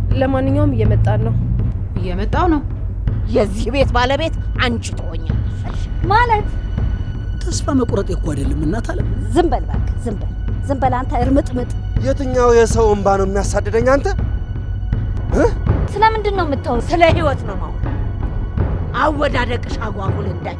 ለማንኛውም እየመጣን ነው እየመጣው ነው የዚህ ቤት ባለቤት አንቺ ትሆኛለሽ ማለት ተስፋ መቁረጥ እኮ አይደለም እናት አለ ዝም በል እባክህ ዝም በል አንተ እርምጥምጥ የትኛው የሰው እንባ ነው የሚያሳድደኝ አንተ ስለምንድን ነው የምታወራው ስለ ህይወት ነው ማለት አወዳደቅሽ አጓጉል እንዳይ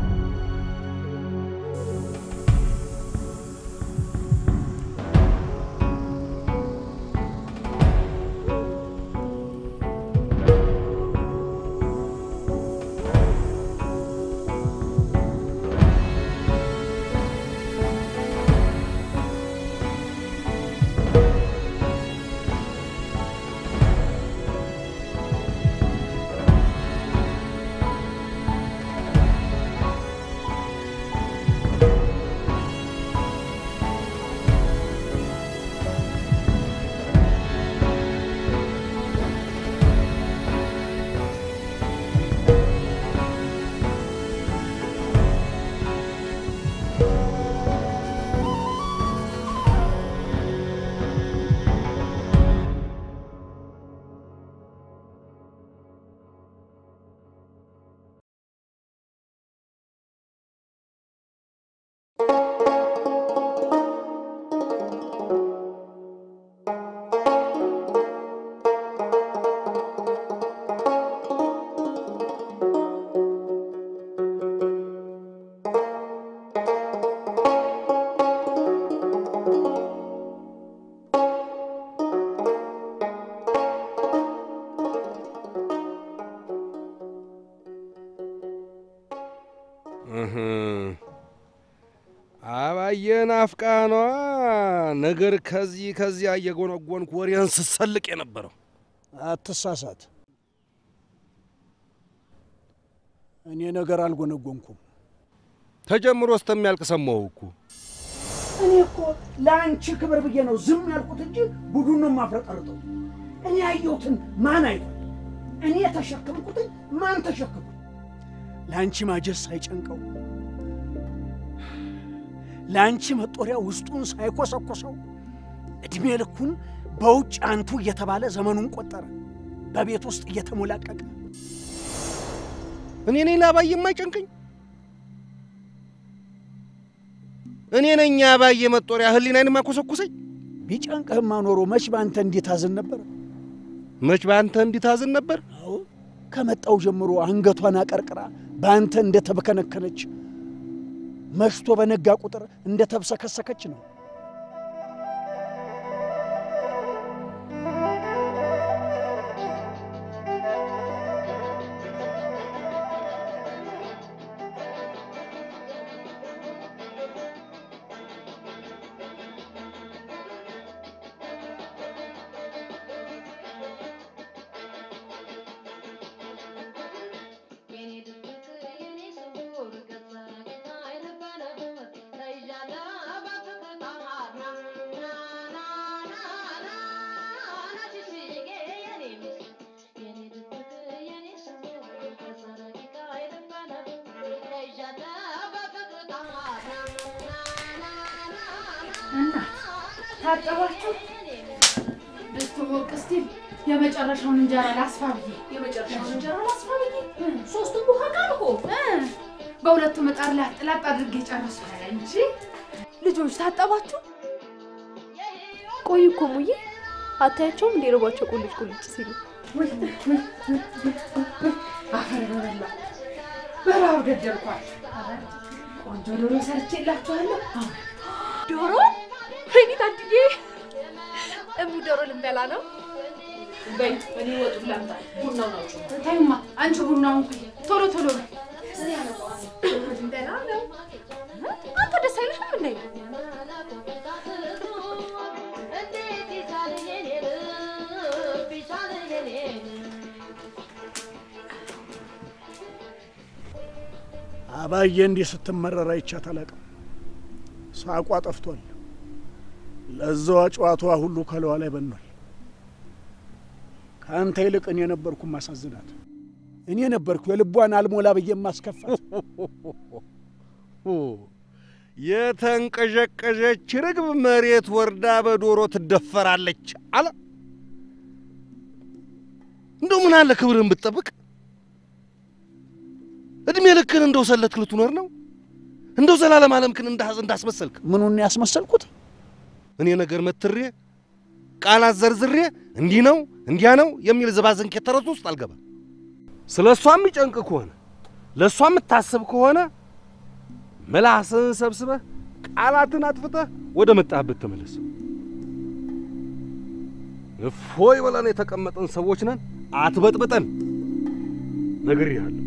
አባየን አፍቃኗ ነገር ከዚህ እየጎነጎንኩ ወሬን ስሰልቅ የነበረው አትሳሳት እኔ ነገር አልጎነጎንኩም ተጀምሮ እስከሚያልቅ ሰማሁኩ እኔ እኮ ላንቺ ክብር ብዬ ነው ዝም ያልኩት እንጂ ቡዱን ነው ማፍረጠርጠው እኔ አየሁትን ማን አይቷል እኔ ተሸከምኩት ማን ተሸከመ ላንቺ ማጀስ ሳይጨንቀው ላንቺ መጦሪያ ውስጡን ሳይኮሰኮሰው እድሜ ልኩን በውጭ አንቱ እየተባለ ዘመኑን ቆጠረ በቤት ውስጥ እየተሞላቀቀ እኔ ነኝ ላባዬ የማይጨንቀኝ እኔ ነኝ አባዬ መጦሪያ ህሊናዬን ማኮሰኩሰኝ ቢጨንቅህማ ኖሮ መች ባንተ እንዲታዝን ነበር አዎ ከመጣው ጀምሮ አንገቷን አቀርቅራ ባንተ እንደተበከነከነች መሽቶ በነጋ ቁጥር እንደተብሰከሰከች ነው ታጠባችሁ በስተሞቅስቲ የመጨረሻውን እንጀራ ላስፋብዬ ሶስቱም ውሃ ጋርኮ በሁለቱ መጣር ላይ አጥላጥ አድርጌ ጨረስኩ እንጂ ልጆች ታጠባችሁ ቆይ እኮ ሙዬ አታያቸውም እንዲረባቸው ቁልጭ ሲሉ አፈር በበላ በራው ገደልኳት ቆንጆ ዶሮ ሰርቼላችኋለሁ ዶሮ ፍሬኒት አድዬ ዶሮ ልንበላ ነው በይ እኔ ወጡ ላምጣ ቡናው ነው ታይማ አንቺ ቡናውን ቶሎ ልንበላ ነው አንተ ደስ አይልሽም እንዴ አባዬ እንዲህ ስትመረራ ይቻት አላውቅም ሳቋ ጠፍቷል ለዛው ጨዋታዋ ሁሉ ከለዋ ላይ በኗል ካንተ ይልቅ እኔ ነበርኩ ማሳዝናት እኔ ነበርኩ የልቧን አልሞላ ብዬ ማስከፋት የተንቀዠቀዠች ርግብ መሬት ወርዳ በዶሮ ትደፈራለች አለ እንደው ምን አለ ክብርን ብትጠብቅ እድሜ ልክን እንደው ሰለትክ ልትኖር ነው እንደው ዘላለም ዓለምክን እንዳስመሰልክ ምኑን ያስመሰልኩት እኔ ነገር መትሬ ቃላት ዘርዝሬ እንዲህ ነው እንዲያ ነው የሚል ዘባዘንክ ተረቱ ውስጥ አልገባ ስለሷም ይጨንቅ ከሆነ ለሷም ታስብ ከሆነ መላስን ሰብስበህ ቃላትን አጥፍተህ ወደ መጣህበት ተመለስ እፎይ ብለን የተቀመጠን ሰዎች ነን አትበጥብጠን ነግሬሃለሁ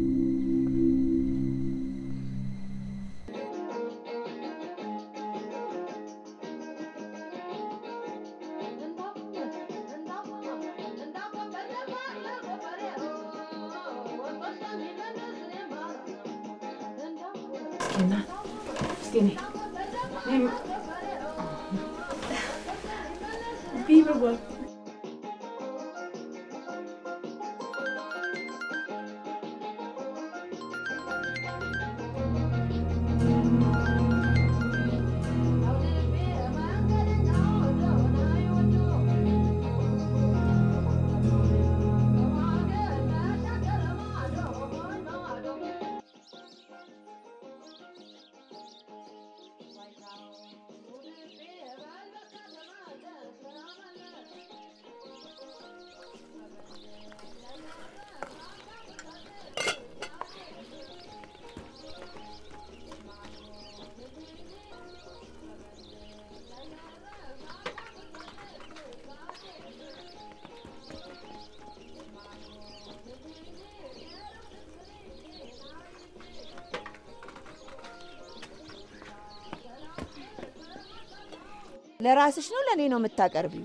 ለራስሽ ነው ለኔ ነው የምታቀርቢው?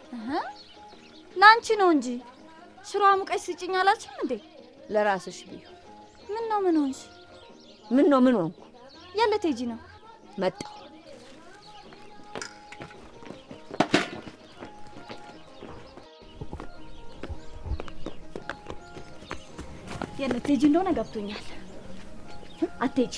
ላንቺ ነው እንጂ ሽሮ ሙቀሽ ስጭኝ አላችም እንዴ? ለራስሽ ቢዩ። ምን ሆንሽ? ምን ሆንኩ? የለት ሄጂ ነው መጣሁ። የለት ሄጂ እንደሆነ ገብቶኛል። አትሄጂ።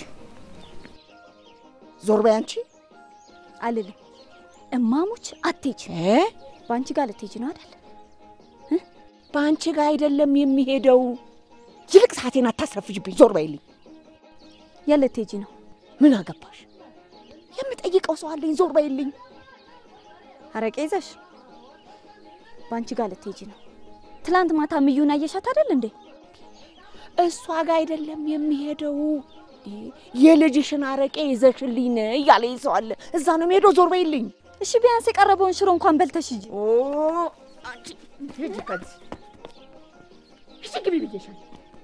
ዞር በይ አንቺ። አልልም። እማሙች አትሄጂ። ባንቺ ጋር ልትሄጂ ነው አይደል? ባንቺ ጋር አይደለም የሚሄደው። ይልቅ ሰዓቴን አታስረፍጅብኝ። ዞር በይልኝ። የለት ሄጂ ነው? ምን አገባሽ? የምጠይቀው ሰው አለኝ። ዞር በይልኝ። አረቄ ይዘሽ ባንቺ ጋር ልትሄጂ ነው? ትላንት ማታ ምዩን አየሻት አይደል እንዴ? እሷ ጋር አይደለም የሚሄደው። የልጅሽን አረቄ ይዘሽልኝ ነይ እያለኝ ሰው አለ። እዛ ነው የሚሄደው። ዞር በይልኝ። እሺ ቢያንስ የቀረበውን ሽሮ እንኳን በልተሽ ሂጂ። አንቺ ሂጂ ከዚህ ሂጂ ግቢ ብዬሻለሁ።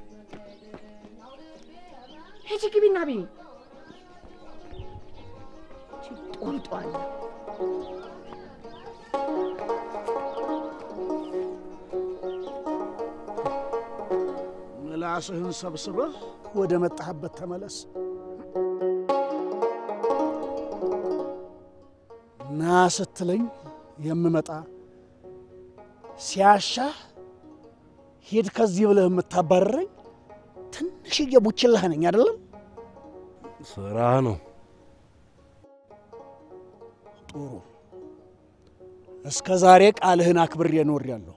ሂጂ ግቢና ብይ። ጦንጧል። ምላስህን ሰብስበህ ወደ መጣህበት ተመለስ። ና ስትለኝ የምመጣ ሲያሻህ ሂድ ከዚህ ብለህ የምታባረረኝ ትንሽዬ ቡችላህ ነኝ አይደለም? ስራ ነው። ጥሩ። እስከ ዛሬ ቃልህን አክብሬ ኖሬያለሁ።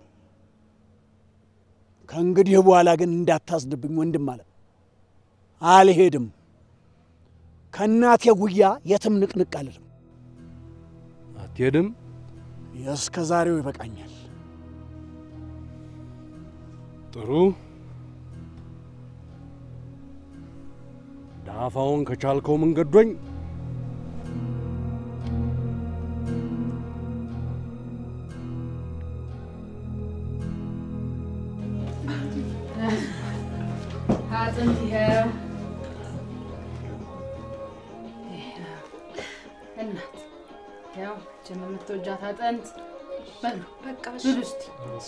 ከእንግዲህ በኋላ ግን እንዳታስድብኝ ወንድም አለ። አልሄድም። ከእናቴ ጉያ የትም ንቅንቅ አልልም። አትሄድም? የእስከ ዛሬው ይበቃኛል። ጥሩ። ዳፋውን ከቻልከው መንገዶኝ አጥንት ይሄው እናት ያው የምትወጃት አጥንት በሉ በቃ ብሉ እስቲ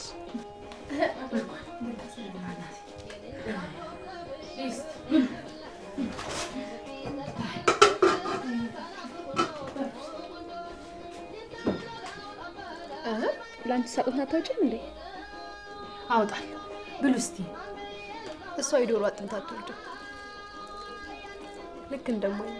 ላንቺ ሳቁት አታውጭም እንዴ? አውጣለሁ። ብሉ እስቲ። እሷ የዶሮ አጥንት አትወድም። ልክ እንደማይ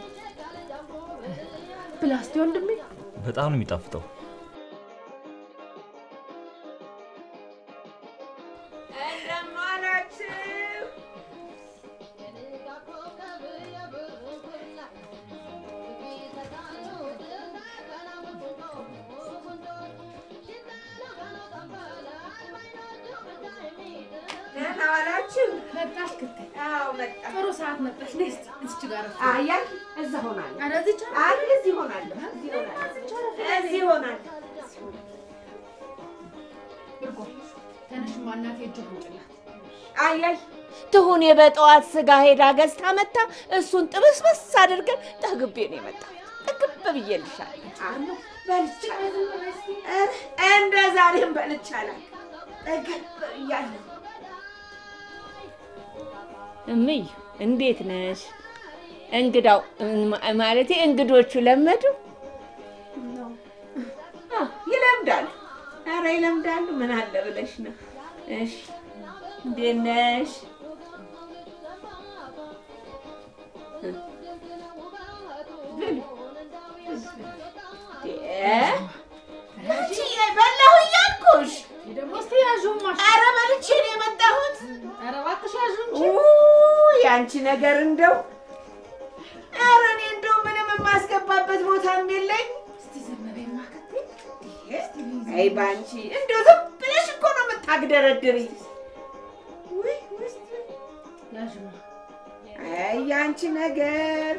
ብላ እስቲ ወንድሜ። በጣም ነው የሚጣፍጠው። መጣሽ ክትል? አዎ መጣ። ጥሩ ሰዓት መጣሽ። ነይ እስቲ እዚች ጋር አያ እዛ ሆናለሁ። ኧረ እዚች እዚህ ሆናለሁ። እዚህ ሆናለሁ። ብርቆ ተነሽማ እናቴ እጅ ሆንጭላት። አያይ ትሁን የበጠዋት ስጋ ሄዳ ገዝታ መጣ። እሱን ጥብስብስ አድርገን ጠግቤ ነው የመጣው። ጠግብ ብዬልሻለሁ። አሉ በልቻለሁ። እንደ ዛሬም በልቻለሁ። ጠግብ ብያለሁ። እምይ እንዴት ነሽ? እንግዳው ማለቴ እንግዶቹ ለመዱ? ይለምዳሉ። ኧረ ይለምዳሉ። ምን አለ ብለሽ ነው? እሺ እንዴት ነሽ? በላሁ እያልኩሽ ደግሞ እስቲ ያዡማ። ኧረ በልቼ ነው የመጣሁት። ኧረ እባክሽ ያዡ እንጂ። ያንቺ ነገር እንደው ኧረ እኔ እንደው ምንም የማስገባበት ቦታም የለኝ። እስቲ ዝም በይማ ክትል። አይ ባንቺ እንደው ዝም ብለሽ እኮ ነው የምታግደረድሪ። ያዡማ። አይ ያንቺ ነገር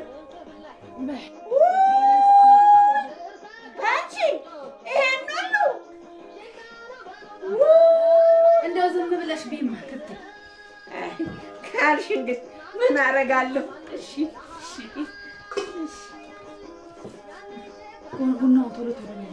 አንቺ ይሄን ሁሉ እንደው ዝም ብለሽ ቢማ ክትል ካልሽ እንግዲህ ምን አደርጋለሁ? እሺ እሺ እሺ ቡናው ቶሎ ቶሎ ነው።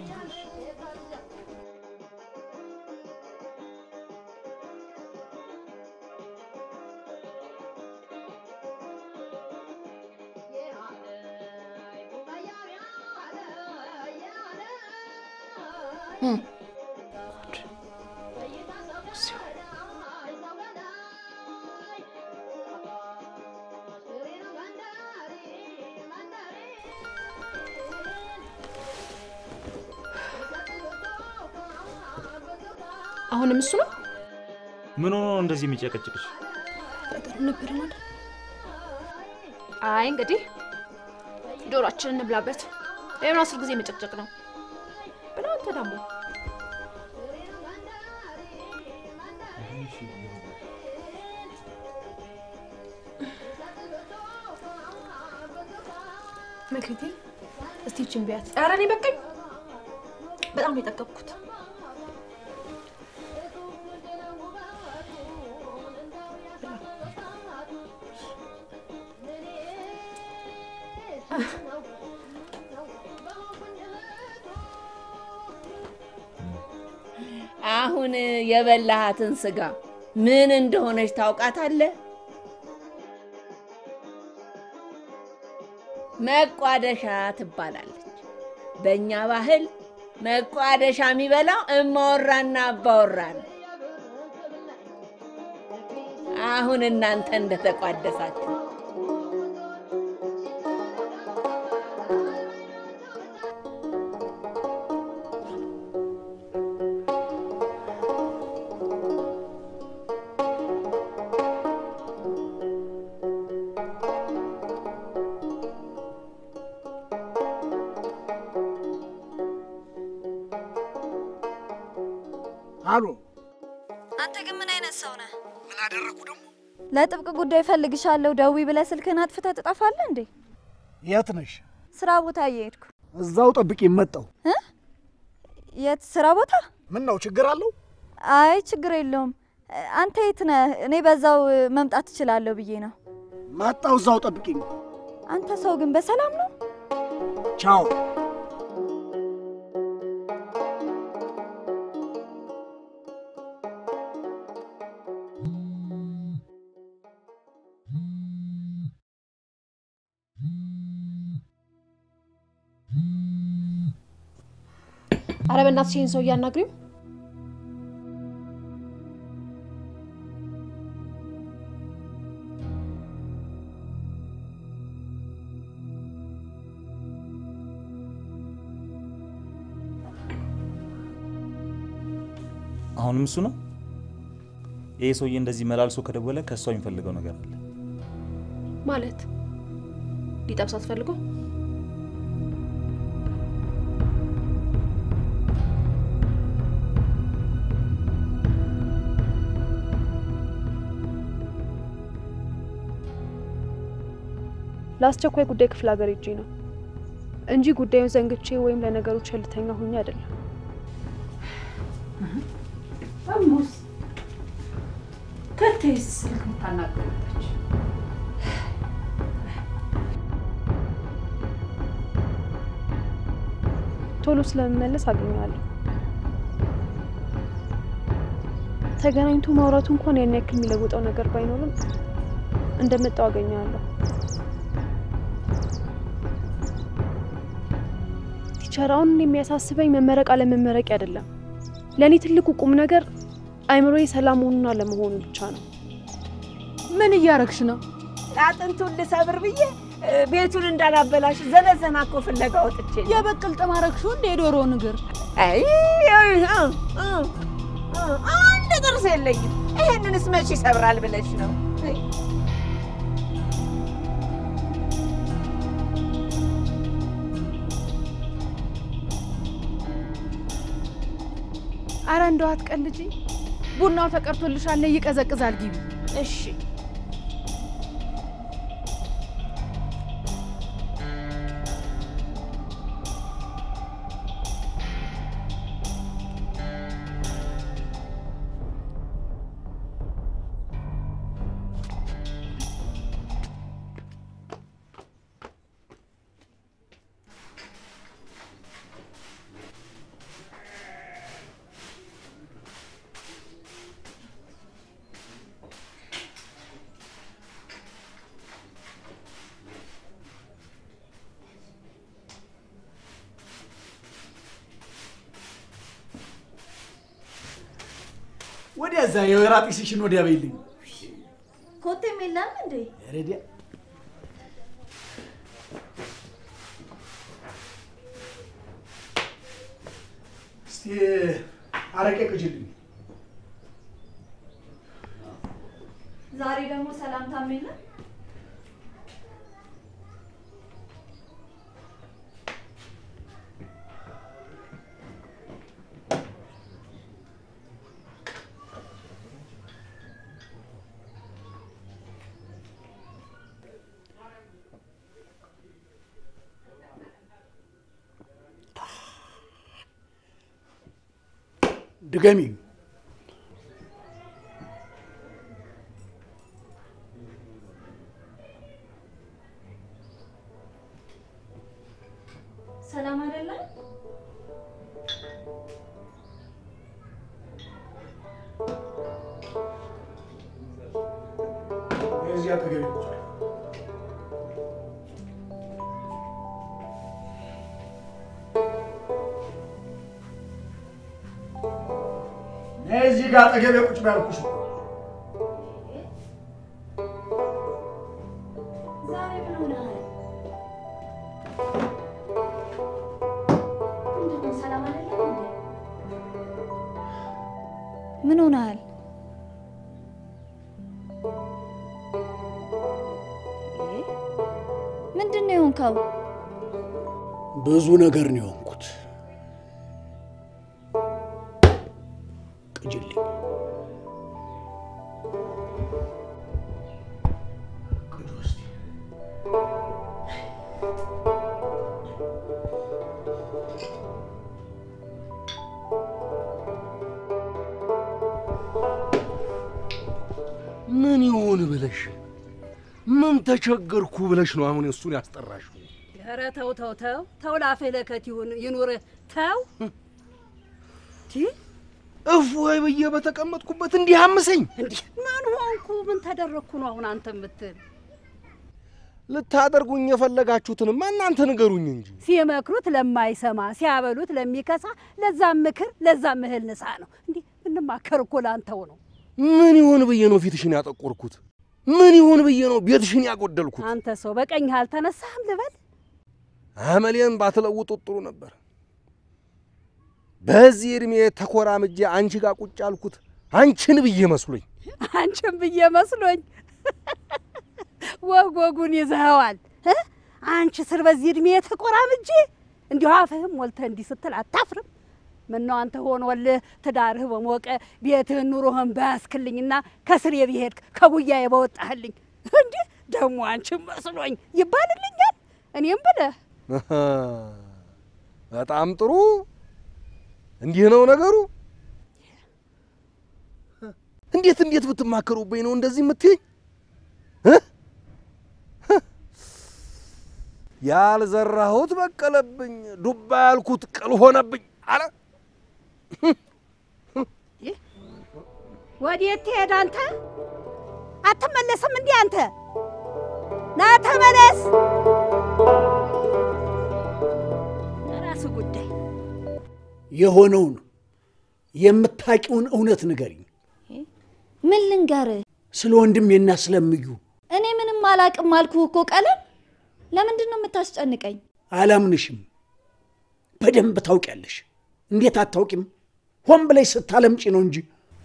አሁንም እሱ ነው? ምን ሆኖ እንደዚህ የሚጨቀጭቅሽ? ቀጠሮ ነበር ማለት። አይ እንግዲህ ዶሮአችንን እንብላበት። ይሄን 10 ጊዜ መጨቅጨቅ ነው። ብላ አንተ ደግሞ መክሊቴ እስቲ እቺን ቢያት። ኧረ እኔ በቃኝ። በጣም ነው የጠገብኩት። አሁን የበላሃትን ስጋ ምን እንደሆነች ታውቃታለህ? መቋደሻ ትባላለች። በእኛ ባህል መቋደሻ የሚበላው እማወራና አባወራ ነው። አሁን እናንተ እንደተቋደሳችሁ አሎ አንተ ግን ምን አይነት ሰው ነህ? ምን አደረኩ ደግሞ? ለጥብቅ ጉዳይ ፈልግሻለሁ ደዊ ብለህ ስልክህን አጥፍተህ ትጠፋለህ እንዴ? የት ነሽ? ስራ ቦታ እየሄድኩ። እዛው ጠብቂኝ መጣሁ። የት ስራ ቦታ? ምን ነው ችግር አለው? አይ ችግር የለውም። አንተ የት ነህ? እኔ በዛው መምጣት እችላለሁ ብዬ ነው። መጣሁ፣ እዛው ጠብቂኝ። አንተ ሰው ግን በሰላም ነው? ቻው። ኧረ በእናትሽ ይሄን ሰው እያናግሪው። አሁንም እሱ ነው? ይሄ ሰውዬ እንደዚህ መላልሶ ከደወለ ከሷ የሚፈልገው ነገር አለ ማለት ሊጠብሳት ፈልጎ ላስቸኳይ ጉዳይ ክፍለ ሀገር ሄጄ ነው እንጂ ጉዳዩን ዘንግቼ ወይም ለነገሩ ቸልተኛ ሆኜ አይደለም። አሙስ ከቴስ ታናገረች ቶሎ ስለመመለስ አገኛለሁ። ተገናኝቶ ማውራቱ እንኳን ያን ያክል የሚለውጠው ነገር ባይኖርም እንደመጣው አገኛለሁ። ቲቸራውን የሚያሳስበኝ መመረቅ አለመመረቅ አይደለም። ለኔ ትልቁ ቁም ነገር አይምሮዬ ሰላም ሆኖና ለመሆኑ ብቻ ነው። ምን እያረግሽ ነው? ላጥንቱን ልሰብር ብዬ ቤቱን እንዳላበላሽ ዘነዘና እኮ ፍለጋ ወጥቼ የበቅል ጥማረክሽው እንደ ዶሮ ንግር አይ አንድ ጥርስ የለኝም። ይሄንንስ መቼ ይሰብራል ብለሽ ነው? አረ እንደው አትቀልጂ። ቡናው ተቀርቶልሻል፣ ይቀዘቅዛል። ግቢ። እሺ ወዲያ እዛ የራጢስሽን ወዲያ በይልኝ። ኮቴም የለም እንዴ? ረዲያ እስቲ አረቄ ቅጅልኝ። ዛሬ ደግሞ ሰላምታም የለም። ድገሚ። ሰላም አይደለም? እዚያ ተገቢ ቁጭ እዚህ ጋር ተገቢ ቁጭ ባልኩሽ ዛሬ ምን ሆነሃል? ምንድነው? ሰላም አይደለም እንዴ? ምን ሆነሃል? ምንድነው የሆንከው? ብዙ ነገር ነው የሆንኩት። ቅጅልኝ። ምን ይሆን ብለሽ ምን ተቸገርኩ ብለሽ ነው አሁን እሱን ያስጠራሽው? ኧረ ተው ተው ተው ተው፣ ላፍህ ለከት ይኑር። ተው እፍ ወይ ብዬ በተቀመጥኩበት እንዲህ አምሰኝ። እንዴ ማን ሆንኩ? ምን ተደረኩ ነው አሁን አንተ የምትል? ልታደርጉኝ የፈለጋችሁትንማ እናንተ ንገሩኝ እንጂ። ሲመክሩት ለማይሰማ ሲያበሉት ለሚከሳ ለዛም ምክር ለዛም እህል ንሳ ነው። እንዴ እንማከር እኮ ላንተው ነው። ምን ይሆን ብዬ ነው ፊትሽን ያጠቆርኩት? ምን ይሆን ብዬ ነው ቤትሽን ያጎደልኩት? አንተ ሰው በቀኝ አልተነሳህም ልበል? አመሌን ባትለውጡት ጥሩ ነበር። በዚህ እድሜ ተኮራምጄ አንቺ ጋር ቁጭ አልኩት፣ አንቺን ብዬ መስሎኝ አንቺን ብዬ መስሎኝ ወጉን ይዘኸዋል አንቺ ስር በዚህ እድሜ ተቆራምጄ እንዲሁ አፍህም ሞልተህ እንዲህ ስትል አታፍርም ምነው አንተ ሆኖልህ ትዳርህ በሞቀ ቤትህን ኑሮህን ባያስክልኝና ከስሬ ብሄድክ ከጉያዬ በወጣህልኝ እንዴ ደግሞ አንቺን መስሎኝ ይባልልኛል እኔም ብለህ በጣም ጥሩ እንዲህ ነው ነገሩ እንዴት ብትማከሩብኝ ነው እንደዚህ የምትይኝ ያልዘራሁት በቀለብኝ ዱባ ያልኩት ቅል ሆነብኝ አለ ወዴት ትሄድ አንተ አትመለስም እንዴ አንተ ና ተመለስ ራስ ጉዳይ የሆነውን የምታቂውን እውነት ንገሪኝ ምን ልንገር ስለ ወንድሜና ስለምዩ እኔ ምንም አላቅም አልኩህ እኮ ቀለም ለምንድን ነው የምታስጨንቀኝ አላምንሽም በደንብ ታውቂያለሽ እንዴት አታውቂም ሆን ብለሽ ስታለምጪ ነው እንጂ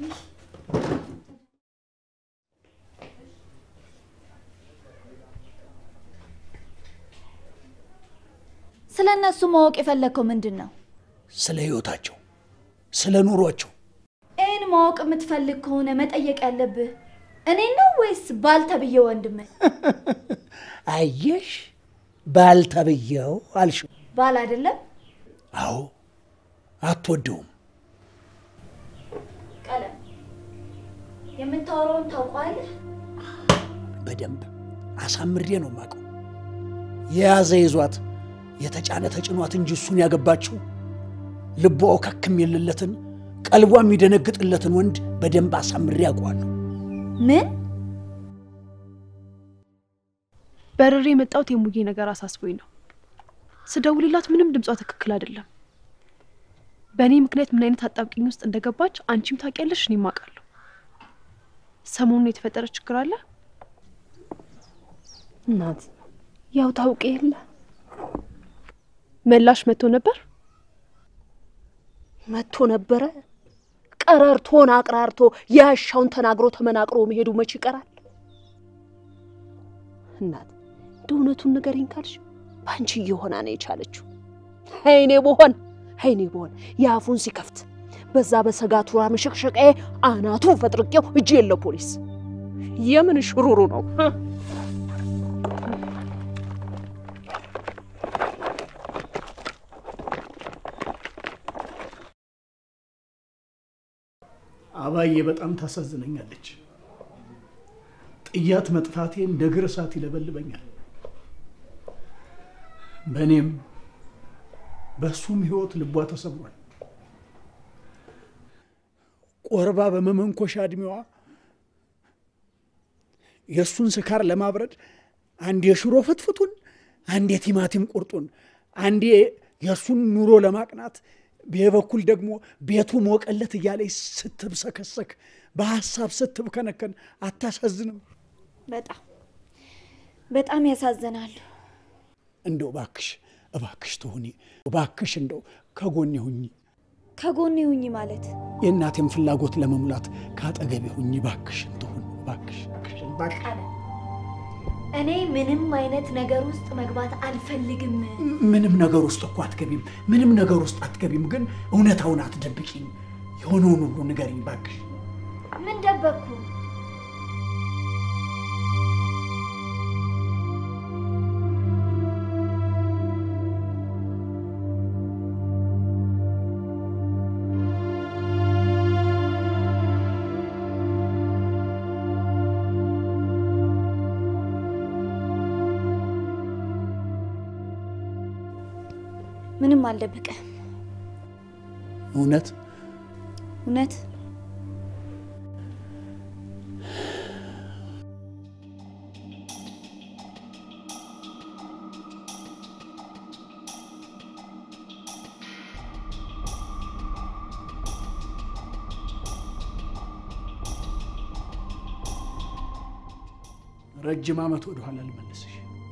ስለነሱ ማወቅ የፈለከው ምንድነው ስለ ህይወታቸው ስለ ኑሯቸው እኔን ማወቅ የምትፈልግ ከሆነ መጠየቅ ያለብህ እኔ ነው ወይስ ባልተብየ ወንድም አየሽ ባልተብየው አልሽ ባል አይደለም አዎ አትወደውም ቀለም የምታወራውን ታውቃለህ በደንብ አሳምሬ ነው ማቀው የያዘ ይዟት የተጫነ ተጭኗት እንጂ እሱን ያገባችው ልቦ ከክም የለለትን ቀልቧ የሚደነግጥለትን ወንድ በደንብ አሳምሬ ያውቀዋለሁ ምን በርሬ የመጣሁት የሙዬ ነገር አሳስቦኝ ነው ስደውልላት ምንም ድምጿ ትክክል አይደለም በእኔ ምክንያት ምን አይነት አጣብቂኝ ውስጥ እንደገባች አንቺም ታውቂያለሽ እኔም አውቃለሁ ሰሞኑን የተፈጠረ ችግር አለ እናት ያው ታውቂ የለ መላሽ መጥቶ ነበረ ቀረርቶን አቅራርቶ ያሻውን ተናግሮ ተመናቅሮ መሄዱ መች ይቀራል እናት ዶነቱን ንገሪኝ ካልሽ ባንቺ ይሆና ነው የቻለችው hayne ቦን ያፉን ሲከፍት በዛ በሰጋቱራ መሸክሸቀ አናቱ ፈጥርቄው እጅ የለ ፖሊስ የምን ሽሩሩ ነው አባዬ በጣም ታሳዝነኛለች ጥያት መጥፋቴ እንደ ግርሳት ይለበልበኛል በኔም በሱም ህይወት ልቧ ተሰብሯል ቆርባ በመመንኮሻ እድሜዋ የሱን ስካር ለማብረድ አንዴ ሽሮ ፍትፍቱን አንዴ ቲማቲም ቁርጡን አንዴ የሱን ኑሮ ለማቅናት በበኩል ደግሞ ቤቱ ሞቀለት እያለ ስትብሰከሰክ በሐሳብ ስትብከነከን አታሳዝንም በጣም ያሳዝናል እንደው እባክሽ ትሁኒ እባክሽ እንደው ከጎኔ ሁኚ ማለት የእናቴን ፍላጎት ለመሙላት ካጠገቤ ሁኚ እባክሽ ትሁን እባክሽ እኔ ምንም አይነት ነገር ውስጥ መግባት አልፈልግም ምንም ነገር ውስጥ እኮ አትገቢም ምንም ነገር ውስጥ አትገቢም ግን እውነታውን አትደብቂኝ የሆነውን ሁሉ ንገሪኝ እባክሽ ምን ደበቅኩ ምንም አልደብቀ እውነት ረጅም ዓመት ወደ ኋላ ልመልስሽ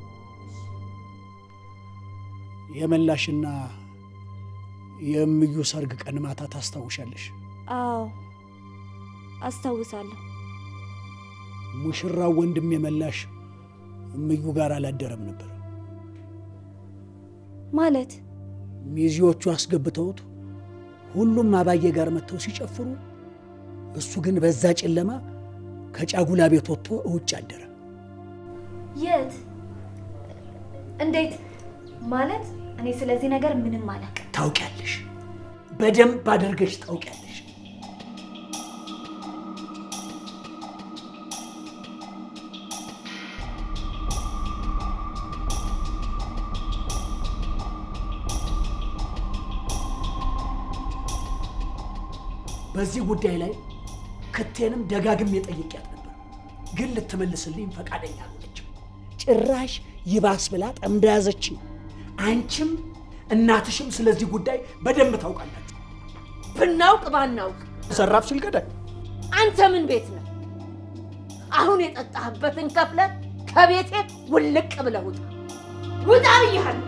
የመላሽና የምዩ ሰርግ ቀን ማታ ታስታውሻለሽ አዎ አስታውሳለሁ። ሙሽራው ወንድም የመላሽ እምዩ ጋር አላደረም ነበር ማለት? ሚዜዎቹ አስገብተውት ሁሉም አባዬ ጋር መተው ሲጨፍሩ እሱ ግን በዛ ጨለማ ከጫጉላ ቤት ወጥቶ እውጭ አደረ። የት? እንዴት? ማለት እኔ ስለዚህ ነገር ምንም አላውቅም። ታውቂያለሽ፣ በደንብ አድርገሽ ታውቂያለሽ። በዚህ ጉዳይ ላይ ከተንም ደጋግም የጠየቅያት ነበር፣ ግን ልትመልስልኝ ፈቃደኛ አልሆነችም። ጭራሽ ይባስ ብላ ጠምዳ ያዘችኝ። አንቺም እናትሽም ስለዚህ ጉዳይ በደንብ ታውቃላችሁ። ብናውቅ ባናውቅ ዘራፍ ሲል ገዳይ። አንተ ምን ቤት ነው? አሁን የጠጣህበትን ከፍለ ከቤቴ ውልቅ ብለህ ውጣ! ውጣ ብያለሁ።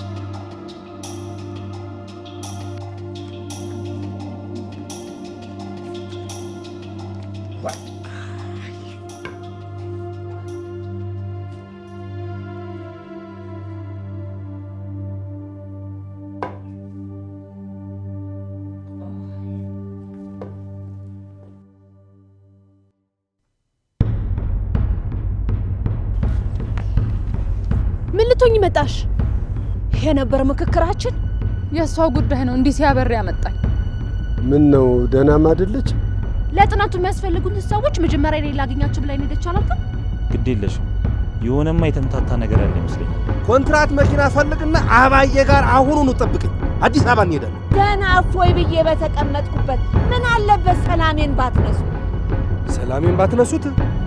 ምን ልትሆኚ መጣሽ? ይሄ ነበር ምክክራችን። የሷ ጉዳይ ነው እንዲህ ሲያበር ያመጣኝ። ምን ነው ደህናም አይደለች? ለጥናቱ የሚያስፈልጉን ሰዎች መጀመሪያ ላይ ላገኛቸው ብላ ሄደች አላልከም? ግድ የለሽም። የሆነማ የተምታታ ነገር አለ ይመስለኛል። ኮንትራት መኪና ፈልግና አባዬ ጋር አሁኑኑ ጠብቀኝ። አዲስ አበባ እንሄዳለን። ገና እፎይ ብዬ በተቀመጥኩበት ምን አለበት ሰላሜን ባትነሱ? ሰላሜን ባትነሱት?